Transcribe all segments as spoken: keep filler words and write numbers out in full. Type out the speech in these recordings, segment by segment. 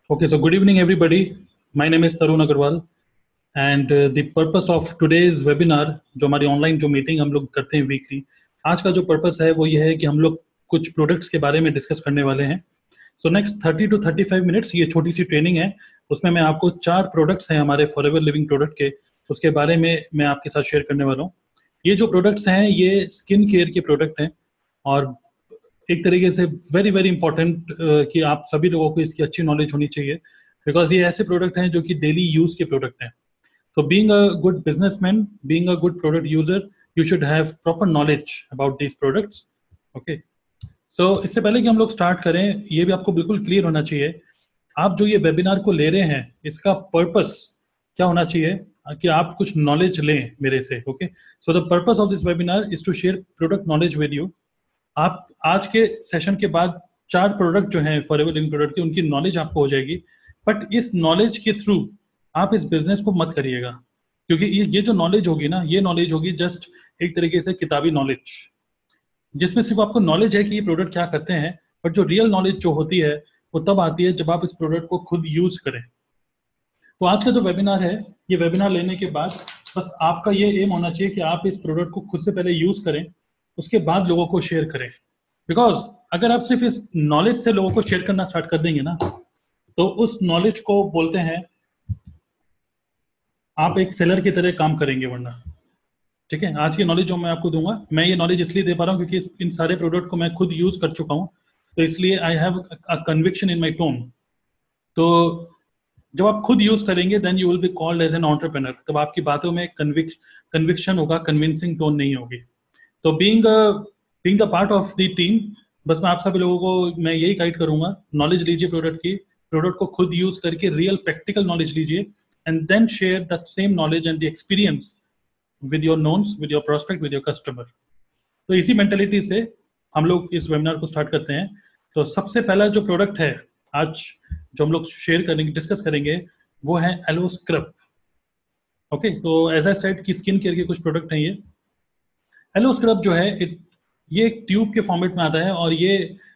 Okay, so good evening, everybody. My name is Tarun Agarwal, and uh, the purpose of today's webinar, जो हमारी online जो meeting हम लोग करते हैं वीकली, आज का जो पर्पस है वो ये है कि हम लोग कुछ प्रोडक्ट्स के बारे में डिस्कस करने वाले हैं. So next thirty two thirty five minutes ये छोटी सी ट्रेनिंग है. उसमें मैं आपको चार प्रोडक्ट्स हैं हमारे फॉरएवर लिविंग प्रोडक्ट के, उसके बारे में मैं आपके साथ शेयर करने वाला हूँ. ये जो प्रोडक्ट्स हैं ये स्किन केयर के प्रोडक्ट हैं और एक तरीके से वेरी वेरी इंपॉर्टेंट कि आप सभी लोगों को इसकी अच्छी नॉलेज होनी चाहिए, बिकॉज ये ऐसे प्रोडक्ट हैं जो कि डेली यूज के प्रोडक्ट हैं. तो being a good businessman, being a good product user, you should have proper knowledge about these products. Okay, so इससे पहले कि हम लोग स्टार्ट करें, ये भी आपको बिल्कुल क्लियर होना चाहिए आप जो ये वेबिनार को ले रहे हैं इसका पर्पस क्या होना चाहिए कि आप कुछ नॉलेज लें मेरे से. Okay, so the purpose of this webinar is to share product knowledge with you. आप आज के सेशन के बाद चार प्रोडक्ट जो हैं फॉरएवर लिविंग प्रोडक्ट की, उनकी नॉलेज आपको हो जाएगी. बट इस नॉलेज के थ्रू आप इस बिजनेस को मत करिएगा, क्योंकि ये ये जो नॉलेज होगी ना, ये नॉलेज होगी जस्ट एक तरीके से किताबी नॉलेज, जिसमें सिर्फ आपको नॉलेज है कि ये प्रोडक्ट क्या करते हैं. बट जो रियल नॉलेज जो होती है वो तब आती है जब आप इस प्रोडक्ट को खुद यूज करें. तो आज का जो वेबिनार है, ये वेबिनार लेने के बाद बस आपका ये एम होना चाहिए कि आप इस प्रोडक्ट को खुद से पहले यूज करें, उसके बाद लोगों को शेयर करें. बिकॉज अगर आप सिर्फ इस नॉलेज से लोगों को शेयर करना स्टार्ट कर देंगे ना, तो उस नॉलेज को बोलते हैं आप एक सेलर की तरह काम करेंगे वरना. ठीक है, आज की नॉलेज जो मैं आपको दूंगा, मैं ये नॉलेज इसलिए दे पा रहा हूँ क्योंकि इस, इन सारे प्रोडक्ट को मैं खुद यूज कर चुका हूँ, तो इसलिए I have a conviction in my tone. तो जब आप खुद यूज करेंगे then you will be called as an entrepreneur. तब आपकी बातों में कन्विक कन्विक्शन होगा, कन्विंसिंग टोन नहीं होगी. तो being being the part of the team, बस मैं आप सभी लोगों को मैं यही गाइड करूंगा, नॉलेज लीजिए प्रोडक्ट की, प्रोडक्ट को खुद यूज करके रियल प्रैक्टिकल नॉलेज लीजिए, and then share that same knowledge and the experience with your knowns, with your prospect, with your customer. तो इसी मेंटेलिटी से हम लोग इस वेबिनार को स्टार्ट करते हैं. तो सबसे पहला जो प्रोडक्ट है आज जो हम लोग शेयर करेंगे, डिस्कस करेंगे, वो है एलो स्क्रब. ओके, तो एज आई सेड कि स्किन केयर के कुछ प्रोडक्ट हैं ये. एलो स्क्रब जो है इट ये एक ट्यूब के फॉर्मेट में आता है और ये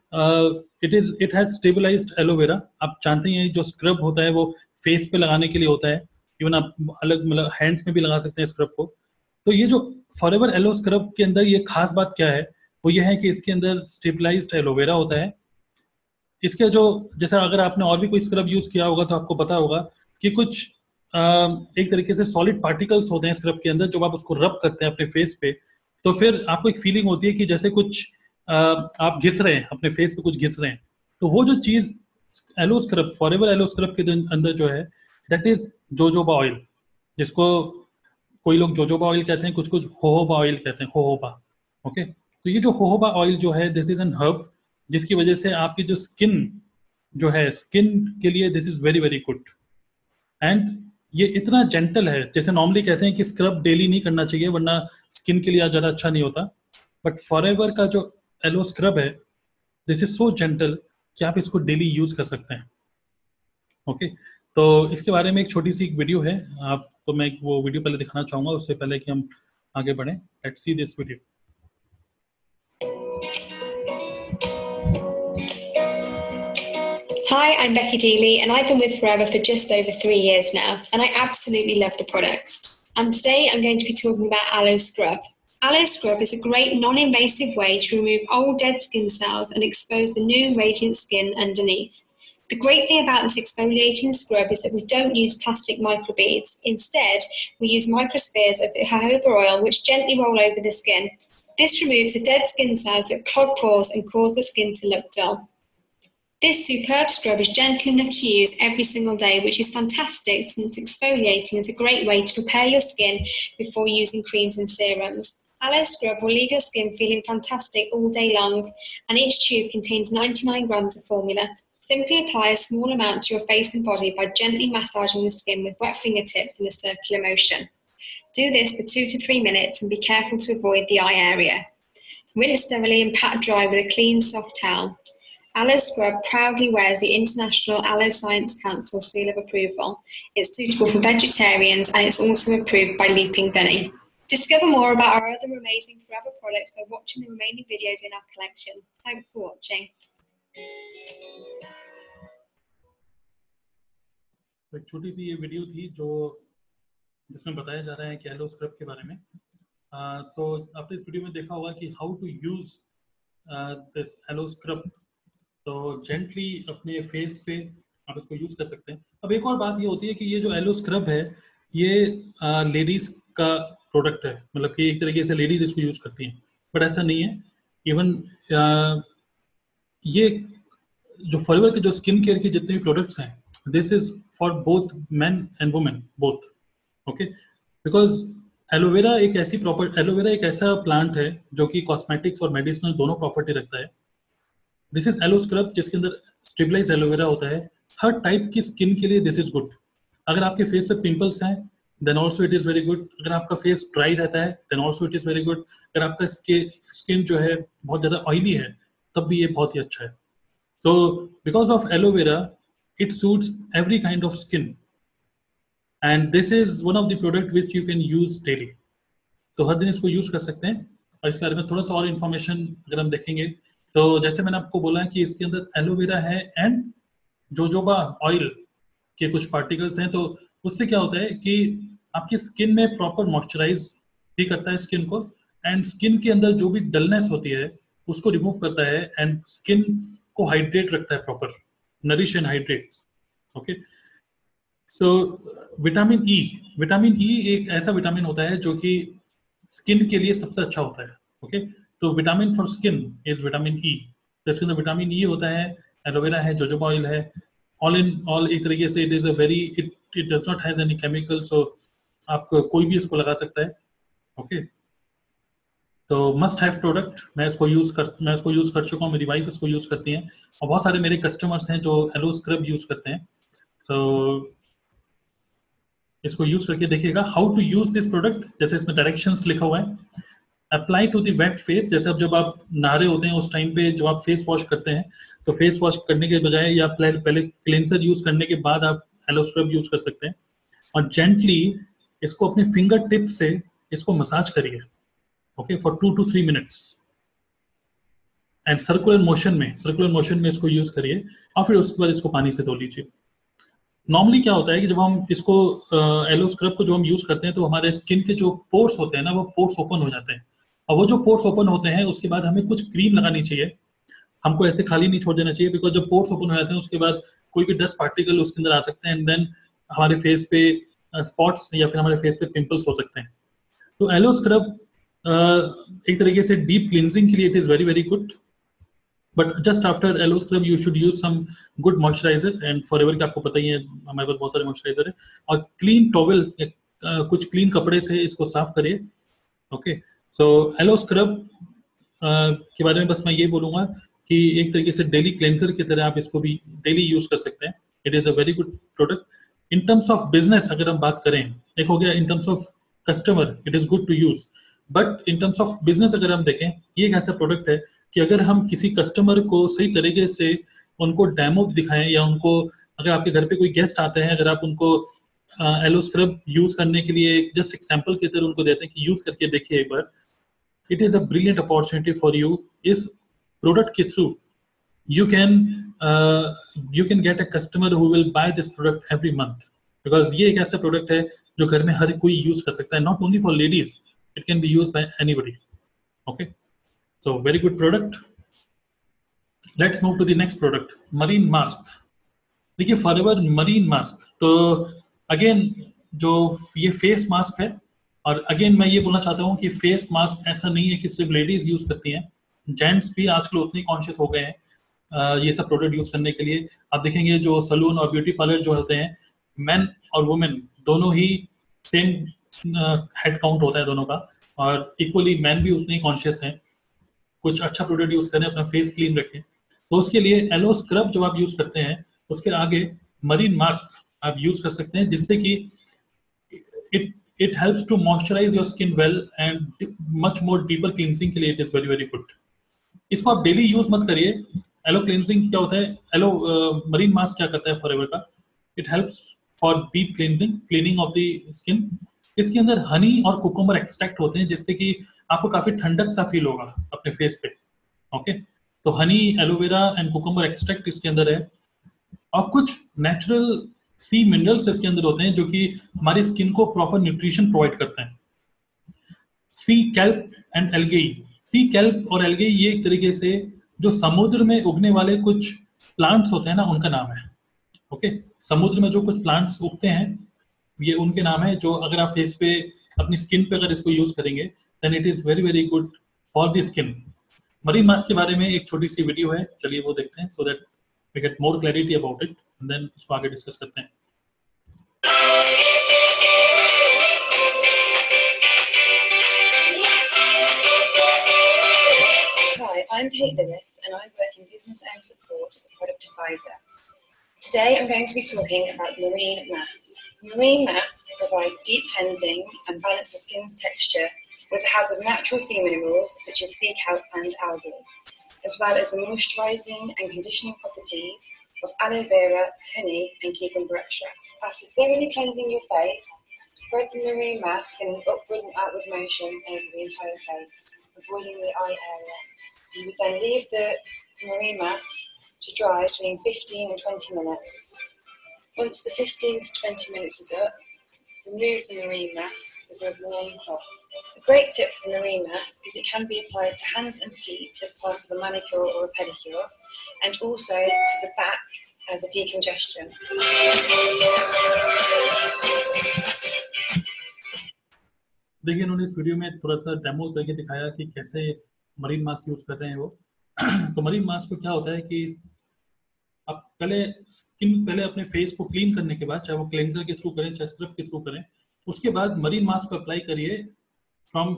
it is it has stabilized aloe vera. आप जानते हैं जो स्क्रब होता है वो फेस पे लगाने के लिए होता है, इवन आप अलग मतलब हैंड्स में भी लगा सकते हैं स्क्रब को. तो ये जो फॉरएवर एलो स्क्रब के अंदर ये खास बात क्या है, वो ये है कि इसके अंदर स्टेबलाइज्ड एलोवेरा होता है. इसके जो जैसे अगर आपने और भी कोई स्क्रब यूज किया होगा तो आपको पता होगा कि कुछ आ, एक तरीके से सॉलिड पार्टिकल्स होते हैं स्क्रब के अंदर. जब आप उसको रब करते हैं अपने फेस पे, तो फिर आपको एक फीलिंग होती है कि जैसे कुछ आ, आप घिस रहे हैं, अपने फेस पे कुछ घिस रहे हैं. तो वो जो चीज aloe scrub, Forever aloe scrub के अंदर जो है, दैट इज जोजोबा ऑयल, जिसको कोई लोग जोजोबा ऑयल कहते हैं, कुछ कुछ होहोबा ऑयल कहते हैं, होहोबा. ओके, तो ये जो होहोबा ऑयल जो है, दिस इज एन हर्ब, जिसकी वजह से आपकी जो स्किन जो है, स्किन के लिए this is very very good. And ये इतना जेंटल है, जैसे नॉर्मली कहते हैं कि स्क्रब डेली नहीं करना चाहिए वरना स्किन के लिए ज़्यादा अच्छा नहीं होता. बट फॉरएवर का जो एलो स्क्रब है, दिस इज सो जेंटल कि आप इसको डेली यूज कर सकते हैं. ओके, तो इसके बारे में एक छोटी सी एक वीडियो है, आपको मैं वो वीडियो पहले दिखाना चाहूँगा उससे पहले कि हम आगे बढ़ें. Let's see this video. Hi, I'm Becky Dealey and I've been with Forever for just over three years now, and I absolutely love the products. And today I'm going to be talking about Aloe Scrub. Aloe Scrub is a great non-invasive way to remove old dead skin cells and expose the new radiant skin underneath. The great thing about this exfoliating scrub is that we don't use plastic microbeads. Instead, we use microspheres of jojoba oil which gently roll over the skin. This removes the dead skin cells that clog pores and cause the skin to look dull. This superb scrub is gentle enough to use every single day, which is fantastic since exfoliating is a great way to prepare your skin before using creams and serums. Aloe Scrub will leave your skin feeling fantastic all day long, and each tube contains ninety-nine grams of formula. Simply apply a small amount to your face and body by gently massaging the skin with wet fingertips in a circular motion. Do this for two to three minutes and be careful to avoid the eye area. Rinse thoroughly and pat dry with a clean, soft towel. Aloe Scrub proudly wears the International Aloe Science Council seal of approval. It's suitable for vegetarians and it's also approved by Leaping Bunny. Discover more about our other amazing Forever products by watching the remaining videos in our collection. Thanks for watching. तो एक छोटी सी ये video थी जो जिसमें बताया जा रहा है कि एलो स्क्रब के बारे में। सो uh, so, आपने इस वीडियो में देखा होगा कि how to use this aloe scrub. तो जेंटली अपने फेस पे आप इसको यूज कर सकते हैं। अब एक और बात ये होती है कि ये जो एलो स्क्रब है ये लेडीज uh, का प्रोडक्ट है, मतलब कि एक तरीके से लेडीज इसको यूज करती हैं, बट ऐसा नहीं है। इवन uh, ये जो फॉरएवर के जो स्किन केयर के जितने भी प्रोडक्ट्स हैं, this is for both men and women both, okay. Because aloe vera एक ऐसी प्रॉपर एलोवेरा एक ऐसा प्लांट है जो कि कॉस्मेटिक्स और मेडिसिनल दोनों प्रॉपर्टी रखता है। दिस इज एलो स्क्रब जिसके अंदर स्टेबलाइज एलोवेरा होता है। हर टाइप की स्किन के लिए दिस इज गुड। अगर आपके फेस पे पिंपल्स हैं then also it is very good. अगर आपका फेस ड्राई रहता है then also it is very good. अगर आपका स्किन जो है बहुत ज़्यादा ऑयली है तब भी ये बहुत ही अच्छा है। So because of aloe vera, it suits every kind of skin, and this is one of the product which you can use daily. तो हर दिन इसको यूज कर सकते हैं। और इसके बारे में थोड़ा सा और इन्फॉर्मेशन अगर हम देखेंगे तो जैसे मैंने आपको बोला कि इसके अंदर एलोवेरा है एंड जोजोबा ऑयल के कुछ पार्टिकल्स हैं, तो उससे क्या होता है कि आपकी स्किन में प्रॉपर मॉइस्चराइज भी करता है स्किन को, एंड स्किन के अंदर जो भी डलनेस होती है उसको रिमूव करता है, एंड स्किन को हाइड्रेट रखता है, proper nourish and hydrate, okay. So vitamin E vitamin E एक ऐसा विटामिन होता है जो कि स्किन के लिए सबसे अच्छा होता है, ओके। तो vitamin for skin is vitamin E. तो इसके अंदर विटामिन ई होता है, एलोवेरा है, जोजोबा ऑयल है, ऑल इन ऑल एक तरीके से it is a very it it does not has any chemical, so आप कोई भी इसको लगा सकता है, ओके। तो मस्ट हैव प्रोडक्ट। मैं इसको यूज कर मैं इसको यूज कर चुका हूँ, मेरी वाइफ इसको यूज करती हैं और बहुत सारे मेरे कस्टमर्स हैं जो एलो स्क्रब यूज करते हैं। तो इसको यूज करके देखिएगा how to use this product. जैसे इसमें डायरेक्शंस लिखा हुआ है, apply to the wet face. जैसे अब जब आप नहा रहे होते हैं उस टाइम पे जब आप फेस वॉश करते हैं तो फेस वॉश करने के बजाय या पहले क्लेंसर यूज करने के बाद आप एलो स्क्रब यूज कर सकते हैं। और जेंटली इसको अपने फिंगर टिप से इसको मसाज करिए, okay, for two two three minutes and circular motion में सर्कुलर मोशन में इसको यूज करिए और फिर उसके बाद इसको पानी से धो लीजिए। नॉर्मली क्या होता है कि जब हम इसको एलो स्क्रब को जो हम यूज करते हैं तो हमारे स्किन के जो पोर्स होते हैं ना वो पोर्स ओपन हो जाते हैं, और वो जो पोर्स ओपन होते हैं उसके बाद हमें कुछ क्रीम लगानी चाहिए। हमको ऐसे खाली नहीं छोड़ देना चाहिए, बिकॉज जब पोर्स ओपन हो जाते हैं उसके बाद कोई भी डस्ट पार्टिकल उसके अंदर आ सकते हैं एंड देन हमारे फेस पे स्पॉट्स या फिर हमारे फेस पे पिंपल्स हो सकते हैं। तो एलो स्क्रब एक तरीके से डीप क्लींजिंग के लिए it is very very good, but just after aloe scrub you should use some good moisturizer. And Forever के आपको पता ही है हमारे पास बहुत सारे मॉइस्चराइजर है, और क्लीन टॉवल कुछ क्लीन कपड़े से इसको साफ करिए, ओके। सो एलो स्क्रब के बारे में बस मैं ये बोलूँगा कि एक तरीके से डेली क्लेंजर की तरह आप इसको भी डेली यूज कर सकते हैं। It is a very good product. In terms of business अगर हम बात करें, एक हो गया in terms of customer it is good to use, but in terms of business अगर हम देखें ये एक ऐसा प्रोडक्ट है कि अगर हम किसी कस्टमर को सही तरीके से उनको डेमो दिखाएं, या उनको अगर आपके घर पे कोई गेस्ट आते हैं, अगर आप उनको एलो स्क्रब यूज करने के लिए जस्ट एग्जांपल की तरह उनको देते हैं कि यूज करके देखिए एक बार, it is a brilliant opportunity for you. इस प्रोडक्ट के through you can uh, you can get a customer who will buy this product every month, because ये एक ऐसा प्रोडक्ट है जो घर में हर कोई यूज कर सकता है, not only for ladies, it can be used by anybody, okay. So very good product. Let's move to the next product, marine mask. देखिए फॉरएवर मरीन मास्क, तो अगेन जो ये फेस मास्क है, और अगेन मैं ये बोलना चाहता हूँ कि फेस मास्क ऐसा नहीं है कि सिर्फ लेडीज यूज करती हैं, जेंट्स भी आजकल उतने कॉन्शियस हो गए हैं ये सब प्रोडक्ट यूज करने के लिए। आप देखेंगे जो सलून और ब्यूटी पार्लर जो होते हैं, मेन और वुमेन दोनों ही सेम हेड काउंट होता है दोनों का, और इक्वली मैन भी उतने ही कॉन्शियस हैं कुछ अच्छा प्रोडक्ट यूज करें, अपना फेस क्लीन रखें। तो उसके लिए एलो स्क्रब जब आप यूज करते हैं उसके आगे मरीन मास्क आप यूज कर सकते हैं, जिससे कि it it helps to moisturize your skin well and much more deeper cleansing के लिए it is very very good. इसको आप डेली यूज मत करिए। एलो क्लींजिंग क्या होता है, एलो मरीन मास्क क्या करता है फॉरएवर का, it helps for deep cleansing, cleaning of the skin. इसके अंदर हनी और कुकुम्बर एक्सट्रैक्ट होते हैं, जिससे कि आपको काफी ठंडक सा फील होगा अपने फेस पे, ओके। तो honey, aloe vera and cucumber extract इसके अंदर है, और कुछ नेचुरल सी मिनरल्स इसके अंदर होते हैं जो कि हमारी स्किन को प्रॉपर न्यूट्रिशन प्रोवाइड करते हैं। Sea kelp and algae, sea kelp और एल्गेई ये एक तरीके से जो समुद्र में उगने वाले कुछ प्लांट्स होते हैं ना, उनका नाम है। ओके, समुद्र में जो कुछ प्लांट्स उगते हैं ये उनके नाम है, जो अगर आप फेस पे अपनी स्किन पे अगर इसको यूज करेंगे then it is very very good for the skin. Marine mask के बारे में एक छोटी सी वीडियो है, चलिए वो देखते हैं so that we get more clarity about it and then उसको आगे डिस्कस करते हैं। Hi, I'm Kate Lewis and I work in business owner support as a product advisor. Today I'm going to be talking about Marine Mask. Marine Mask provides deep cleansing and balances skin's texture with the help of natural sea minerals such as sea kelp and algae, as well as the moisturising and conditioning properties of aloe vera, honey and cucumber extract. After thoroughly cleansing your face, spread the Marine Mask in an upward and outward motion over the entire face, avoiding the eye area. You would then leave the Marine Mask to dry between fifteen and twenty minutes. Once the fifteen to twenty minutes is up, remove the Marine Mask with a warm cloth. A great tip for Marine Mask is it can be applied to hands and feet as part of a manicure or a pedicure, and also to the back as a decongestion. देखिए इन्होंने इस video में थोड़ा सा demo करके दिखाया कि कैसे मरीन मास्क यूज कर रहे हैं वो। तो मरीन मास्क को क्या होता है कि आप पहले स्किन पहले अपने फेस को क्लीन करने के बाद, चाहे वो क्लेंजर के थ्रू करें चाहे स्क्रब के थ्रू करें, उसके बाद मरीन मास्क को अप्लाई करिए from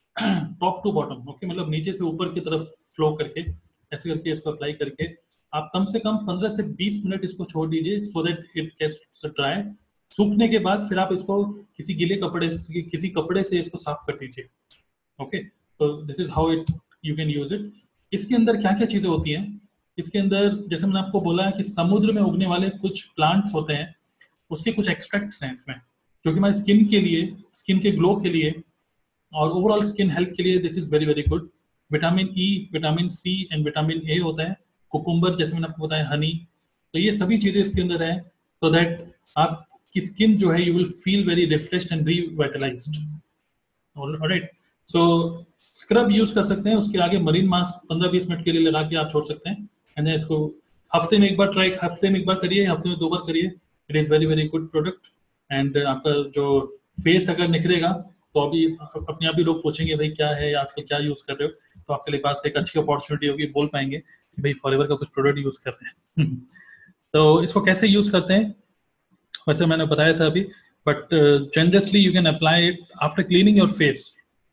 top to bottom. Okay, मतलब नीचे से ऊपर की तरफ फ्लो करके ऐसे करके इसको अप्लाई करके आप कम से कम पंद्रह से बीस मिनट इसको छोड़ दीजिए so that it gets dry. सूखने के बाद फिर आप इसको किसी गीले कपड़े से किसी कपड़े से इसको साफ कर दीजिए। ओके, तो this is how it you can use it. इसके अंदर क्या क्या चीजें होती हैं, इसके अंदर जैसे मैंने आपको बोला कि समुद्र में उगने वाले कुछ प्लांट्स होते हैं, उसके कुछ एक्सट्रैक्ट्स हैं इसमें जो कि हमारी स्किन के लिए, स्किन के ग्लो के लिए और ओवरऑल स्किन हेल्थ के लिए this is very very good. Vitamin E, vitamin C and vitamin A होता है। कुकुम्बर जैसे मैंने आपको बताया, हनी, तो ये सभी चीजें इसके अंदर है सो दैट आपकी स्किन जो है you will feel very refreshed and revitalized. Alright, so scrub use कर सकते हैं, उसके आगे मरीन मास्क पंद्रह बीस मिनट के लिए लगा के आप छोड़ सकते हैं एंड देन इसको हफ्ते में एक बार ट्राई हफ्ते में एक बार करिए, हफ्ते में दो बार करिए। It is very very good product and आपका जो फेस अगर निखरेगा तो अभी अपने आप ही लोग पूछेंगे भाई क्या है आजकल, क्या यूज कर रहे हो, तो आपके लिए पास एक अच्छी अपॉर्चुनिटी होगी, बोल पाएंगे कि भाई फॉरएवर का कुछ प्रोडक्ट यूज कर रहे हैं। तो इसको कैसे यूज करते हैं वैसे मैंने बताया था अभी, but generally you can apply it after cleaning your face.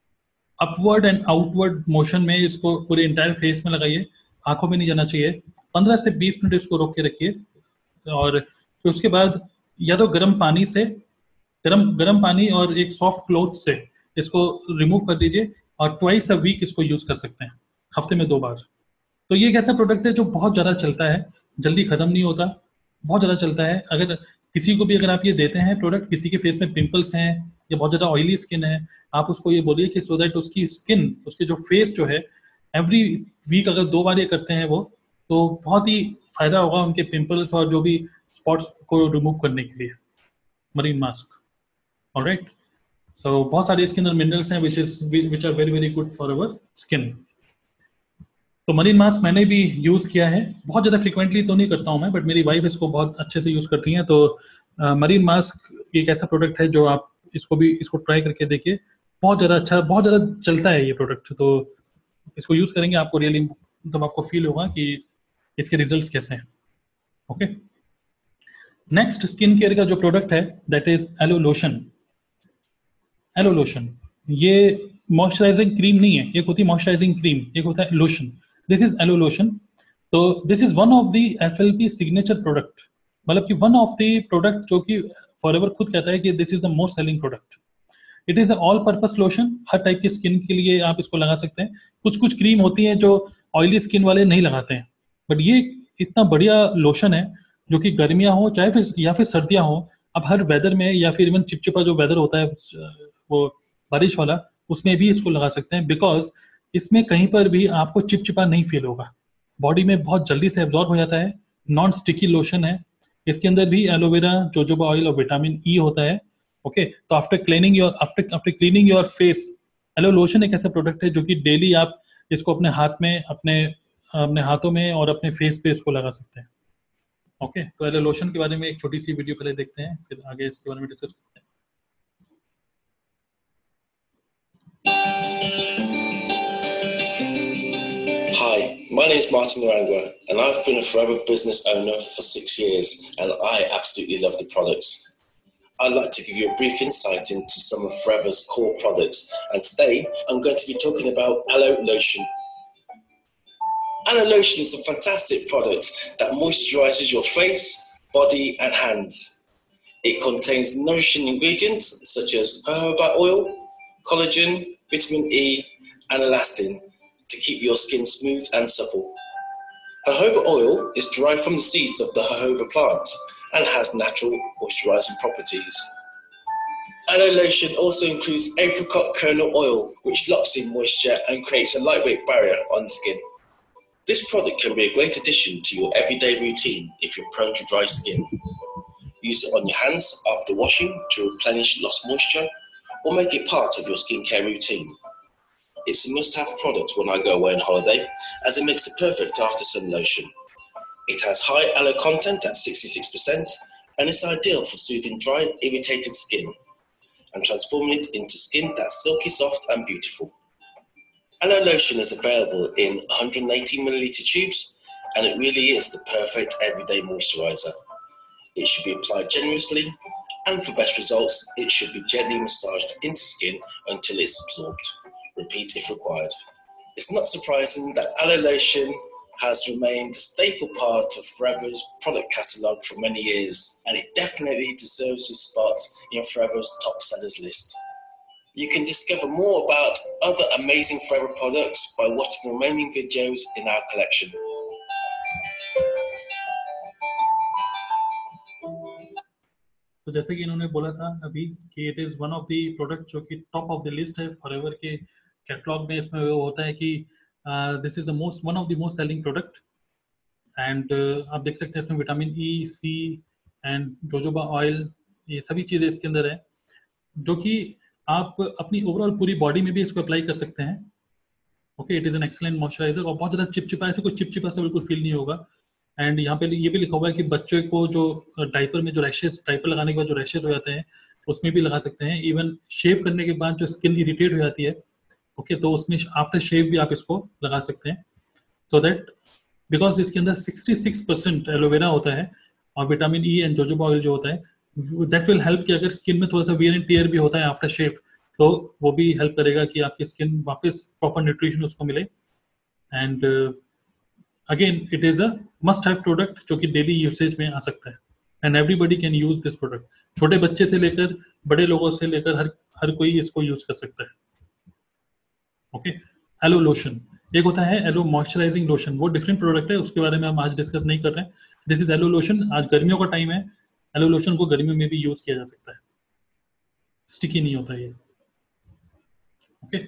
Upward and outward motion में इसको पूरे इंटायर फेस में लगाइए, आंखों में नहीं जाना चाहिए। पंद्रह से बीस मिनट इसको रोक के रखिए और फिर उसके बाद या तो गर्म पानी से गर्म गर्म पानी और एक सॉफ्ट क्लॉथ से इसको रिमूव कर दीजिए और ट्वाइस अ वीक इसको यूज कर सकते हैं, हफ्ते में दो बार। तो ये एक ऐसा प्रोडक्ट है जो बहुत ज़्यादा चलता है, जल्दी खत्म नहीं होता, बहुत ज़्यादा चलता है। अगर किसी को भी अगर आप ये देते हैं प्रोडक्ट, किसी के फेस में पिंपल्स हैं या बहुत ज़्यादा ऑयली स्किन है, आप उसको ये बोलिए कि सो दैट उसकी स्किन, उसके जो फेस जो है एवरी वीक अगर दो बार ये करते हैं वो, तो बहुत ही फायदा होगा उनके पिंपल्स और जो भी स्पॉट्स को रिमूव करने के लिए। मरीन मास्क, ऑलराइट, सो बहुत सारे इसके अंदर मिनरल्स हैं which is which are very very good for our skin. तो मरीन मास्क मैंने भी यूज़ किया है, बहुत ज़्यादा फ्रिक्वेंटली तो नहीं करता हूँ मैं, बट मेरी वाइफ इसको बहुत अच्छे से यूज़ करती हैं। तो मरीन मास्क एक ऐसा प्रोडक्ट है जो आप इसको भी इसको ट्राई करके देखिए, बहुत ज़्यादा अच्छा, बहुत ज़्यादा चलता है ये प्रोडक्ट। तो इसको यूज़ करेंगे आपको रियली मतलब आपको फील होगा कि इसके रिजल्ट्स कैसे हैं। ओके, नेक्स्ट स्किन केयर का जो प्रोडक्ट है that is aloe lotion. Aloe lotion ये मॉइस्चराइजिंग क्रीम नहीं है, एक होती है मॉइस्चराइजिंग क्रीम, एक होता है lotion. This is aloe lotion. तो this is one of the FLP signature product, मतलब कि वन ऑफ द प्रोडक्ट जो कि फॉरएवर खुद कहता है कि this is the most selling product. It is all purpose lotion, हर टाइप की स्किन के लिए आप इसको लगा सकते हैं। कुछ कुछ क्रीम होती हैं जो ऑयली स्किन वाले नहीं लगाते हैं, बट ये इतना बढ़िया लोशन है जो कि गर्मियां हो चाहे फिर या फिर सर्दियां हो, अब हर वेदर में या फिर इवन चिपचिपा जो वेदर होता है वो बारिश वाला, उसमें भी इसको लगा सकते हैं। बिकॉज इसमें कहीं पर भी आपको चिपचिपा नहीं फील होगा, बॉडी में बहुत जल्दी से एब्जॉर्ब हो जाता है, नॉन स्टिकी लोशन है, इसके अंदर भी एलोवेरा, जोजोबा ऑयल और विटामिन ई होता है। ओके, तो after cleaning your after after cleaning your face, aloe lotion एक ऐसा प्रोडक्ट है जो कि डेली आप इसको अपने हाथ में, अपने अपने हाथों में और अपने फेस पे इसको लगा सकते हैं। ओके, तो एलो लोशन के बारे में एक छोटी सी वीडियो पहले देखते हैं, फिर आगे इसके बारे में डिस्कस करते हैं। Hi, my name is Martin Narangwa and I've been a Forever business owner for six years and I absolutely love the products. I'd like to give you a brief insight into some of Forever's core products, and today I'm going to be talking about Aloe Lotion. Aloe Lotion is a fantastic product that moisturizes your face, body and hands. It contains nourishing ingredients such as jojoba oil, collagen, vitamin E and elastin to keep your skin smooth and supple. Jojoba oil is derived from the seeds of the jojoba plant and has natural moisturizing properties. Aloe Lotion also includes apricot kernel oil, which locks in moisture and creates a lightweight barrier on the skin. This product can be a great addition to your everyday routine if you're prone to dry skin. Use it on your hands after washing to replenish lost moisture, or make it part of your skincare routine. It's a must-have product when I go away on holiday, as it makes the perfect after-sun lotion. It has high aloe content at sixty-six percent, and it's ideal for soothing dry, irritated skin, and transforming it into skin that's silky soft and beautiful. Aloe lotion is available in one hundred eighty milliliter tubes, and it really is the perfect everyday moisturizer. It should be applied generously, and for best results, it should be gently massaged into skin until it's absorbed. Repeat if required. It's not surprising that Aloe Lotion has remained a staple part of Forever's product catalogue for many years, and it definitely deserves its spot in Forever's top sellers list. You can discover more about other amazing Forever products by watching the remaining videos in our collection. तो जैसे कि इन्होंने बोला था अभी कि it is one of the product जो कि टॉप ऑफ द लिस्ट है फॉरएवर के कैटलॉग में। इसमें वो होता है कि this is the most one of the most selling product, and आप देख सकते हैं इसमें vitamin E, C and jojoba oil, ये सभी चीज़ें इसके अंदर है जो कि आप अपनी ओवरऑल पूरी बॉडी में भी इसको अप्लाई कर सकते हैं। Okay, it is an excellent moisturizer और बहुत ज़्यादा चिपचिपा, ऐसे कोई चिपचिपा से बिल्कुल फील नहीं होगा। एंड यहाँ पे ये भी लिखा हुआ है कि बच्चों को जो डाइपर में जो रैशेस, डाइपर लगाने के बाद जो रैशेस हो जाते हैं उसमें भी लगा सकते हैं। इवन शेव करने के बाद जो स्किन इरिटेट हो जाती है, ओके okay, तो उसमें आफ्टर शेव भी आप इसको लगा सकते हैं। सो दैट बिकॉज इसके अंदर छियासठ परसेंट एलोवेरा होता है और vitamin E and jojoba oil जो होता है, दैट विल हेल्प कि अगर स्किन में थोड़ा सा वियर एंड टियर भी होता है आफ्टर शेव, तो वो भी हेल्प करेगा कि आपकी स्किन वापस प्रॉपर न्यूट्रिशन उसको मिले। And again it is a must have product जो कि डेली यूसेज में आ सकता है, and everybody can use this product. छोटे बच्चे से लेकर बड़े लोगों से लेकर हर हर कोई इसको यूज कर सकता है। ओके, एलो लोशन एक होता है एलो मॉइस्चराइजिंग लोशन, वो डिफरेंट प्रोडक्ट है, उसके बारे में हम आज डिस्कस नहीं कर रहे हैं। This is aloe lotion. आज गर्मियों का टाइम है, एलो लोशन को गर्मियों में भी यूज किया जा सकता है, स्टिकी नहीं होता ये। ओके,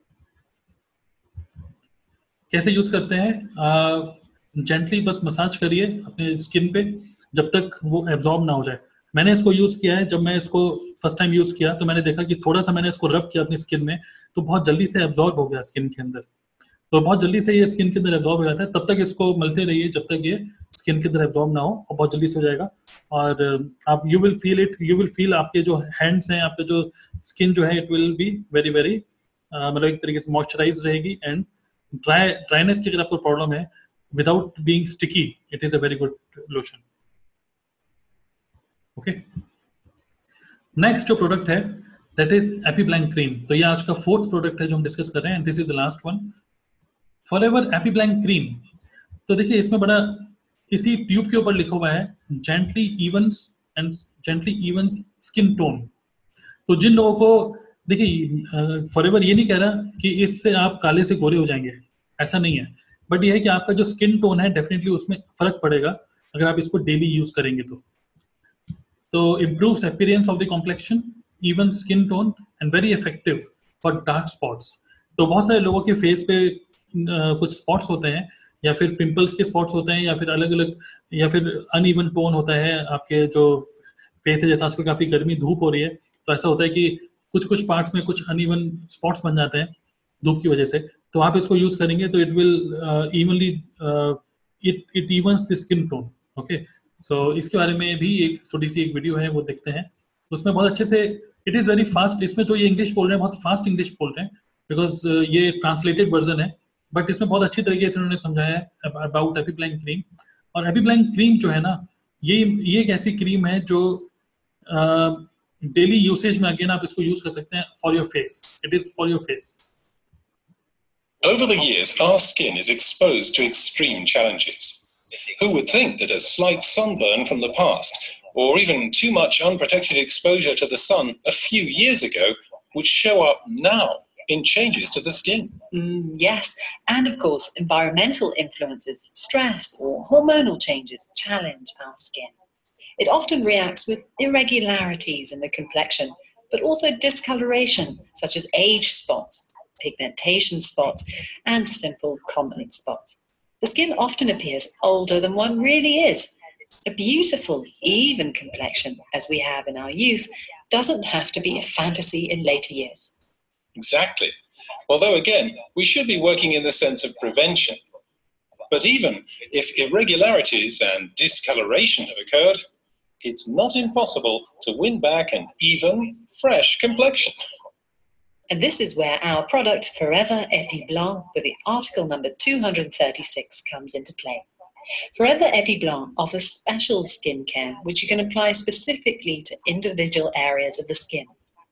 कैसे यूज करते हैं? जेंटली बस मसाज करिए अपने स्किन पे जब तक वो एब्जॉर्ब ना हो जाए। मैंने इसको यूज किया है, जब मैं इसको फर्स्ट टाइम यूज किया तो मैंने देखा कि थोड़ा सा मैंने इसको रब किया अपनी स्किन में तो बहुत जल्दी से एब्जॉर्ब हो गया स्किन के अंदर। तो बहुत जल्दी से ये स्किन के अंदर एब्जॉर्ब हो जाता है, तब तक इसको मलते रहिए जब तक ये स्किन के अंदर एब्जॉर्ब ना हो, और बहुत जल्दी से हो जाएगा। और आप you will feel it, you will feel आपके जो हैंड्स हैं, आपके जो स्किन जो है, it will be very very मतलब एक तरीके से मॉइस्चराइज रहेगी। एंड ड्राई ड्राइनेस की अगर आपको प्रॉब्लम है, without being sticky, it is a very good lotion. Okay, next जो प्रोडक्ट है दैट इज एपीब्लैंक क्रीम। तो ये आज का फोर्थ प्रोडक्ट है जो हम डिस्कस कर रहे हैं, this is the last one, Forever Epiblanc cream. तो देखिए इसमें बड़ा इसी ट्यूब के ऊपर लिखा हुआ है gently evens and gently evens skin tone. तो जिन लोगों को, देखिए फॉरएवर ये नहीं कह रहा कि इससे आप काले से गोरे हो जाएंगे, ऐसा नहीं है, बट ये है कि आपका जो स्किन टोन है डेफिनेटली उसमें फर्क पड़ेगा अगर आप इसको डेली यूज करेंगे तो। तो improves appearance of the complexion, even skin tone and very effective for dark spots। तो बहुत सारे लोगों के फेस पे uh, कुछ स्पॉट्स होते हैं या फिर पिंपल्स के स्पॉट्स होते हैं, या फिर अलग अलग, या फिर अनइवन टोन होता है आपके जो फेस है, जैसे आजकल काफ़ी गर्मी धूप हो रही है तो ऐसा होता है कि कुछ कुछ पार्ट्स में कुछ अनइवन स्पॉट्स बन जाते हैं धूप की वजह से, तो आप इसको यूज़ करेंगे तो it will evenly it it evens the skin tone. Okay, so इसके बारे में भी एक थोड़ी सी एक वीडियो है वो देखते हैं, उसमें बहुत अच्छे से, इट इज़ वेरी फास्ट, इसमें जो ये इंग्लिश बोल रहे हैं बहुत फास्ट इंग्लिश बोल रहे हैं बिकॉज ये ट्रांसलेटेड वर्जन है, बट इसमें बहुत अच्छी तरीके से उन्होंने समझाया है अबाउट एपीब्लैंक क्रीम। और एपीब्लैंक क्रीम जो है ना, ये ये एक ऐसी क्रीम है जो डेली uh, यूसेज में अगेन आप इसको यूज कर सकते हैं for your face, it is for your face. Over the years, our skin is exposed to extreme challenges. Who would think that a slight sunburn from the past, or even too much unprotected exposure to the sun a few years ago, would show up now in changes to the skin? Mm, yes, and of course, environmental influences, stress or hormonal changes challenge our skin. It often reacts with irregularities in the complexion, but also discoloration, such as age spots, pigmentation spots, and simple common spots. The skin often appears older than one really is. A beautiful, even complexion, as we have in our youth, doesn't have to be a fantasy in later years. Exactly. Although again, we should be working in the sense of prevention. But even if irregularities and discoloration have occurred, it's not impossible to win back an even, fresh complexion. And this is where our product Forever Epi Blanc with the article number two hundred thirty-six comes into play. Forever Epi Blanc offers special skincare which you can apply specifically to individual areas of the skin.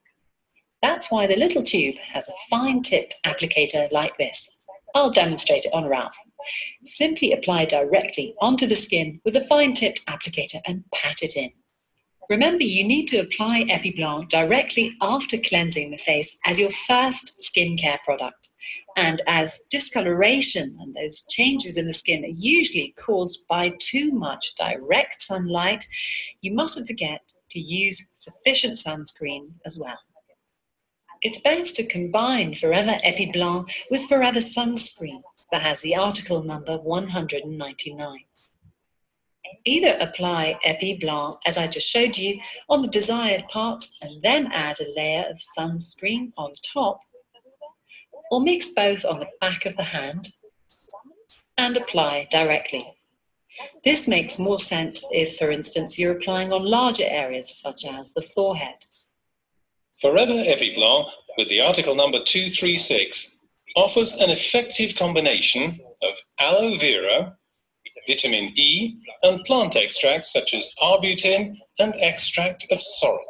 That's why the little tube has a fine-tipped applicator like this. I'll demonstrate it on Ralph. Simply apply directly onto the skin with a fine-tipped applicator and pat it in. Remember, you need to apply Epi Blanc directly after cleansing the face as your first skincare product. And as discoloration and those changes in the skin are usually caused by too much direct sunlight, you mustn't forget to use sufficient sunscreen as well. It's best to combine Forever Epi Blanc with Forever Sunscreen that has the article number one hundred ninety-nine. Either apply Epi Blanc, as I just showed you, on the desired parts and then add a layer of sunscreen on top, or mix both on the back of the hand and apply directly. This makes more sense if, for instance, you're applying on larger areas such as the forehead. Forever Epi Blanc with the article number two thirty-six offers an effective combination of aloe vera, vitamin E, and plant extracts such as arbutin and extract of sorrel.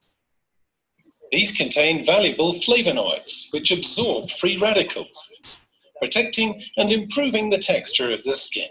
These contain valuable flavonoids which absorb free radicals, protecting and improving the texture of the skin.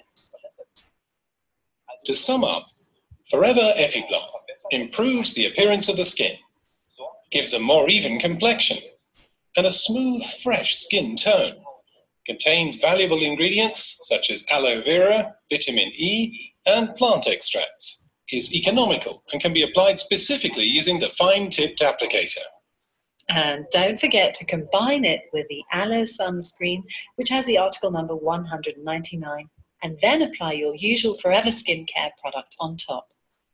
To sum up, Forever Epi Blanc improves the appearance of the skin, gives a more even complexion, and a smooth, fresh skin tone. Contains valuable ingredients such as aloe vera, vitamin E, and plant extracts. Is economical and can be applied specifically using the fine-tipped applicator. And don't forget to combine it with the aloe sunscreen, which has the article number one hundred ninety-nine, and then apply your usual Forever skincare product on top.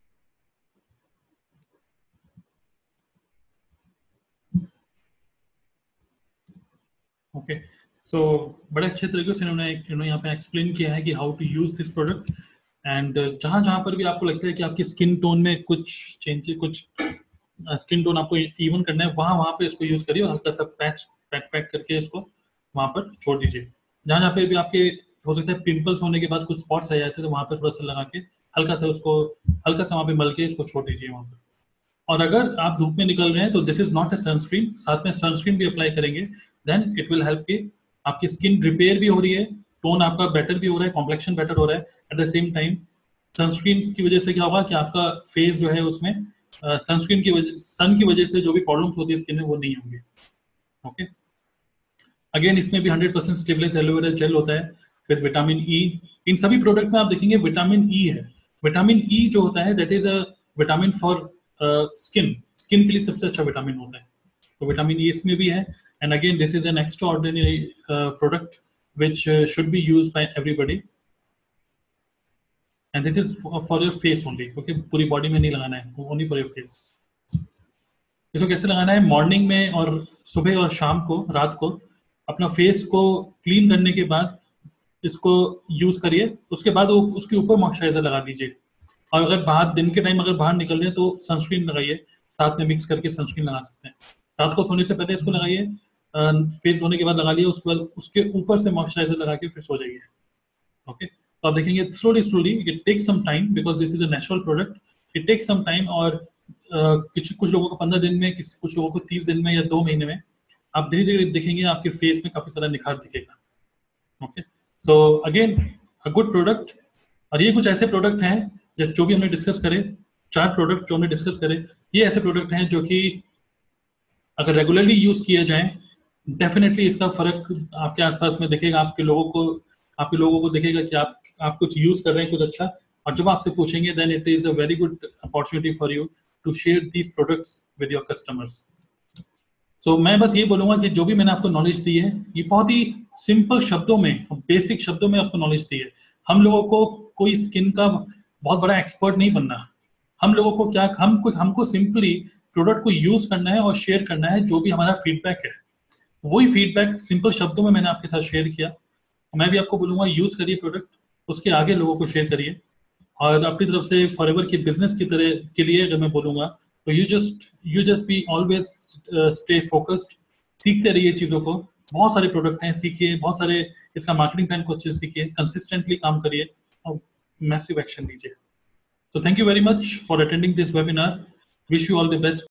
Okay. So so, बड़े अच्छे तरीके से इन्होंने इन्होंने यहाँ पे explain किया है कि how to use this product, and जहाँ जहाँ पर भी आपको लगता है कि आपकी स्किन टोन में कुछ चेंज, कुछ स्किन टोन आपको इवन करना है, वहाँ वहाँ पे इसको यूज करिए और हल्का सा पैच पैक पैक करके इसको वहाँ पर छोड़ दीजिए। जहाँ जहाँ पे भी आपके हो सकता है पिंपल्स होने के बाद कुछ स्पॉट्स आ जाते हैं तो वहाँ पर थोड़ा सा लगा के हल्का सा उसको हल्का सा वहाँ पे मल के इसको छोड़ दीजिए वहाँ पर। और अगर आप धूप में निकल रहे हैं तो this is not a sunscreen, साथ में सनस्क्रीन भी अप्लाई करेंगे, देन इट विल हेल्प कि आपकी स्किन रिपेयर भी हो रही है, टोन आपका बेटर भी हो रहा है, कॉम्प्लेक्शन बेटर हो रहा है। At the same time sunscreen की वजह से क्या होगा कि आपका फेस जो है उसमें सनस्क्रीन uh, की वजह सन की वजह से जो भी प्रॉब्लम्स होती है स्किन में वो नहीं होंगे। ओके, अगेन इसमें भी hundred percent stabilize aloe vera gel होता है, फिर विटामिन ई। इन सभी प्रोडक्ट में आप देखेंगे विटामिन ई है। विटामिन ई जो होता है that is a vitamin for skin, skin के लिए सबसे अच्छा विटामिन होता है, तो विटामिन ई इसमें भी है। And again this is an extraordinary product which uh, should be used by everybody. And this is for, for your face only. Okay, पूरी body में नहीं लगाना है, only for your face. इसको कैसे लगाना है? मॉर्निंग में और सुबह और शाम को, रात को अपना फेस को क्लीन करने के बाद इसको यूज करिए. उसके बाद वो उसके ऊपर मॉइस्चराइजर लगा दीजिए. और अगर बाहर दिन के टाइम अगर बाहर निकल रहे हैं तो सनस्क्रीन लगाइए, साथ में मिक्स करके सनस्क्रीन लगा सकते हैं. रात को सोने से पहले इसको लगाइए, फेस धोने के बाद लगा लिया, उसके बाद उसके ऊपर से मॉइस्चराइजर लगा के फिर सो जाइए. ओके, तो आप देखेंगे slowly slowly it takes some time because this is a natural product. It takes some time और uh, कुछ कुछ लोगों को पंद्रह दिन में, किसी कुछ लोगों को तीस दिन में या दो महीने में आप धीरे धीरे देखेंगे आपके फेस में काफी सारा निखार दिखेगा. Okay, so again a good product. और ये कुछ ऐसे प्रोडक्ट हैं जैसे जो भी हमने डिस्कस करे, चार प्रोडक्ट जो हमने डिस्कस करे, ये ऐसे प्रोडक्ट हैं जो कि अगर रेगुलरली यूज किए जाएं डेफिनेटली इसका फर्क आपके आसपास में दिखेगा. आपके लोगों को आपके लोगों को दिखेगा कि आप आप कुछ यूज कर रहे हैं, कुछ अच्छा. और जब आपसे पूछेंगे then it is a very good opportunity for you to share these products with your customers. So मैं बस ये बोलूंगा कि जो भी मैंने आपको नॉलेज दी है ये बहुत ही सिंपल शब्दों में, बेसिक शब्दों में आपको नॉलेज दी है. हम लोगों को कोई स्किन का बहुत बड़ा एक्सपर्ट नहीं बनना. हम लोगों को क्या हम कुछ हमको सिंपली प्रोडक्ट को यूज करना है और शेयर करना है. जो भी हमारा फीडबैक है वही फीडबैक सिंपल शब्दों में मैंने आपके साथ शेयर किया. मैं भी आपको बोलूंगा यूज करिए प्रोडक्ट, उसके आगे लोगों को शेयर करिए. और अपनी तरफ से फॉरएवर के बिजनेस की तरह के लिए अगर मैं बोलूंगा तो you just you just be always stay focused. सीखते रहिए चीज़ों को. बहुत सारे प्रोडक्ट हैं, सीखिए. बहुत सारे इसका मार्केटिंग प्लान को अच्छे से सीखिए. कंसिस्टेंटली काम करिए और मैसिव एक्शन लीजिए. So thank you very much for attending this webinar. Wish you all the best.